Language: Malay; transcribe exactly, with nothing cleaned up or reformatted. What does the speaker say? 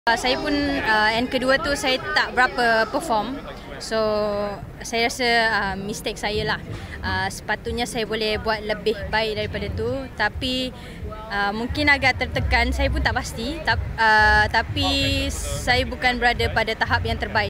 Uh, saya pun uh, and kedua tu saya tak berapa perform. So saya rasa uh, mistake saya lah. Uh, sepatutnya saya boleh buat lebih baik daripada tu, tapi uh, mungkin agak tertekan, saya pun tak pasti. Ta uh, tapi saya bukan berada pada tahap yang terbaik.